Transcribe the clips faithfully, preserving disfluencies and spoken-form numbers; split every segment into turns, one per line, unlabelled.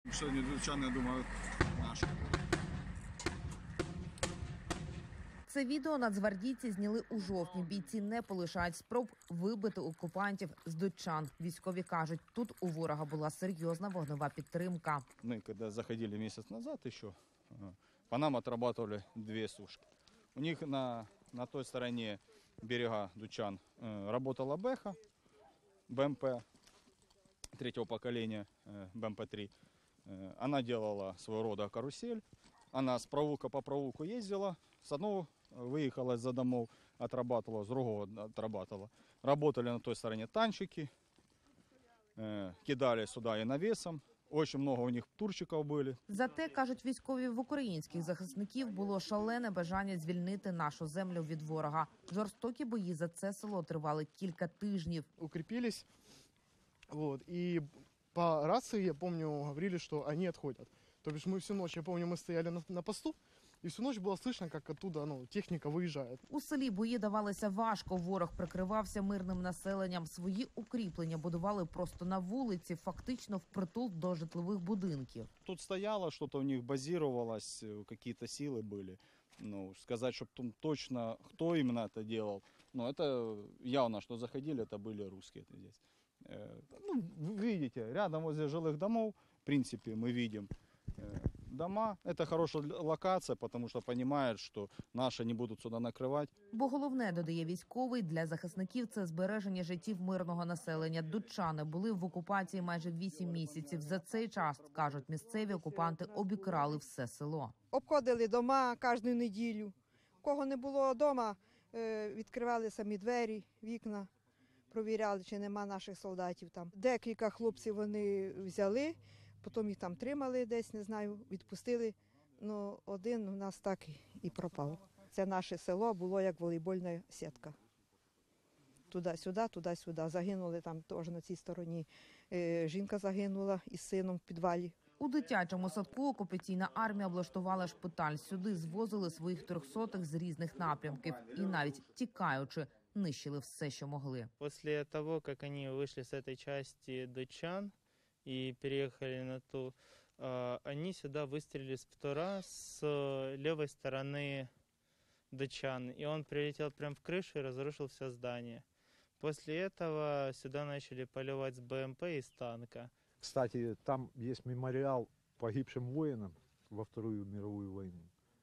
Сьогодні дучани, я думаю, наші.
Це відео нацгвардійці зняли у жовтні. Бійці не полишають спроб вибити окупантів з дончан. Військові кажуть, тут у ворога була серйозна вогнева підтримка.
Ми, коли заходили місяць назад, ще, по нам отрабатывали дві сушки. У них на, на той стороні берега Дучан работала Беха, БМП третьего поколения, БМП три. Она делала своего рода карусель. Она с провулка по провулку ездила, с одного выехала за домов, отрабатывала, с другого отрабатывала. Работали на той стороне танчики, кидали сюда и навесом. Очень много у них турчиків були.
Зате, кажуть військові, в українських захисників було шалене бажання звільнити нашу землю від ворога. Жорстокі бої за це село тривали кілька тижнів.
Укрепились, вот, и по рации, я помню, говорили, что они отходят. То бишь мы всю ночь, я помню, мы стояли на, на посту, и всю ночь было слышно, как оттуда ну, техника выезжает.
У селі бої давалися важко. Ворог прикривався мирним населенням. Свої укріплення будували просто на вулиці, фактично впритул до житлових будинків.
Тут стояло, что-то у них базировалось, какие-то силы были. Ну, сказать, чтобы точно, кто именно это делал, ну, это явно, что заходили, это были русские это здесь. Ну, вы видите, рядом возле жилых домов, в принципе, мы видим дома. Это хорошая локация, потому что понимают, что наши не будут сюда накрывать.
Бо головне, додає військовий, для захисників – це збереження життів мирного населення. Дончани були в окупації майже вісім місяців. За цей час, кажуть місцеві, окупанти обікрали все село.
Обходили дома кожну неділю. Кого не було вдома, відкривали самі двері, вікна, провіряли, чи нема наших солдатів там. Декілька хлопців вони взяли, потім їх там тримали десь, не знаю, відпустили. Ну, один у нас так і пропав. Це наше село було як волейбольна сітка. Туди-сюди, туди-сюди. Загинули там теж на цій стороні. Жінка загинула із сином в підвалі.
У дитячому садку окупаційна армія облаштувала шпиталь. Сюди звозили своїх трьохсотих з різних напрямків. І навіть тікаючи, нищили все, що могли.
Після того, як вони вийшли з цієї частини Дончан і переїхали на ту, они сюда выстрелили с ПТУРа с левой стороны Дончан. И он прилетел прямо в крышу и разрушил все здание. После этого сюда начали поливать с БМП и с танка.
Кстати, там есть мемориал погибшим воинам во Вторую мировую войну.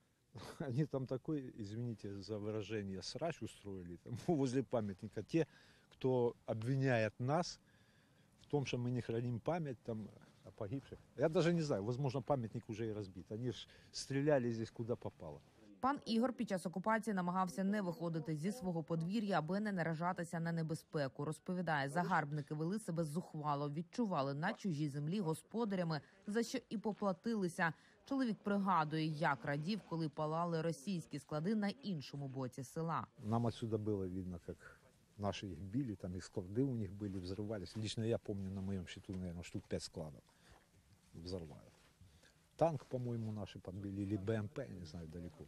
Они там такой, извините за выражение, срач устроили там, возле памятника. Те, кто обвиняет нас в том, что мы не храним память там о погибших. Я даже не знаю, возможно, памятник уже и разбит. Они же стреляли здесь куда попало.
Пан Ігор під час окупації намагався не виходити зі свого подвір'я, аби не наражатися на небезпеку. Розповідає, загарбники вели себе зухвало, відчували на чужій землі господарями, за що і поплатилися. Чоловік пригадує, як радів, коли палали російські склади на іншому боці села.
Нам отсюда было видно, как наши их били, там и склады у них были, взрывались. Лично я помню, на моем счету, наверное, штук пять складов взорвали. Танк, по-моему, наши подбили, или БМП, я не знаю, далеко.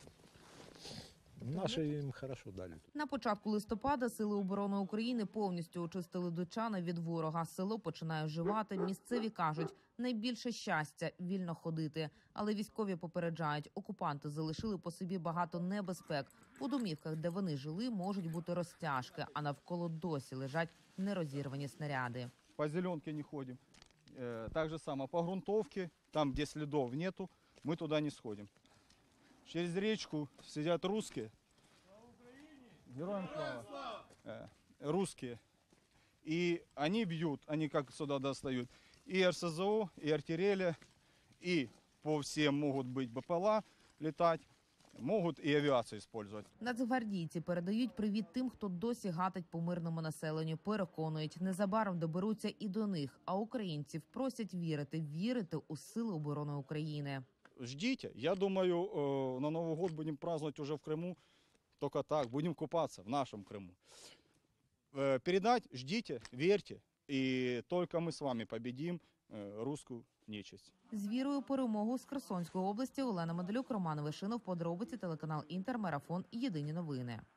Наші їм хорошо дали.
На початку листопада Сили оборони України повністю очистили Дончани від ворога. Село починає оживати. Місцеві кажуть, найбільше щастя – вільно ходити. Але військові попереджають, окупанти залишили по собі багато небезпек. У домівках, де вони жили, можуть бути розтяжки, а навколо досі лежать нерозірвані снаряди.
По зеленке не ходим. Так же само по грунтовке, там, где следов нету, мы туда не сходим. Через речку сидят русские. Героям слава. Э, русские. И они бьют, они как сюда достают. И эр эс зэ о, и артиллерия, и по всем могут быть бэ пэ эл а летать. Можуть і авіацію використовувати.
Нацгвардійці передають привіт тим, хто досі гатить по мирному населенню. Переконують, незабаром доберуться і до них. А українців просять вірити, вірити у Сили оборони України.
Ждите. Я думаю, на Новый год будем праздновать уже в Крыму. Только так. Будем купаться в нашем Крыму. Передать, ждите, верьте. И только мы с вами победим русскую нечисть.
З вірою перемогу з Херсонської області Олена Медалюк, Роман Вишинов, подробиці, телеканал Інтер, Марафон, Єдині новини.